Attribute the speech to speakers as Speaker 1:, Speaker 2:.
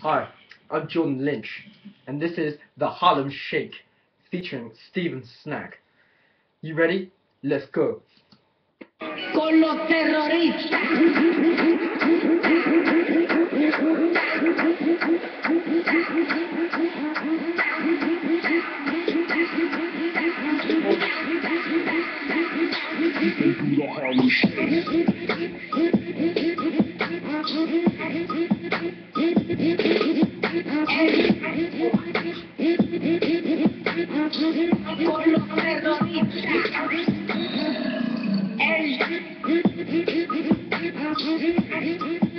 Speaker 1: Hi, I'm Jordan Lynch, and this is The Harlem Shake, featuring Steven Snack. You ready? Let's go.
Speaker 2: Con los terroristas. Con los terroristas.